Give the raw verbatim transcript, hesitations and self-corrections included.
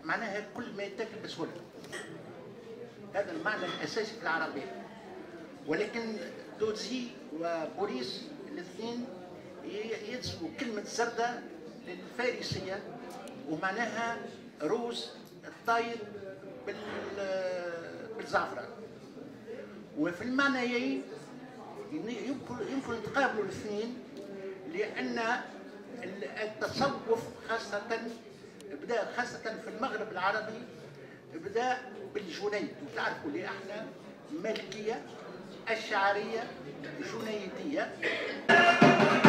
معناها كل ما يتاكل بسهوله. هذا المعنى الاساسي في العربيه. ولكن دوزي وبوريس الاثنين ينسبوا كلمه زردة للفارسيه ومعناها روز الطاير بالزعفران. وفي المعنيين يمكن يمكن يتقابلوا الاثنين، لان التصوف خاصه بدا خاصه في المغرب العربي بدا بالجنيد، وتعرفوا اللي احنا مالكيه اشعريه جنيديه.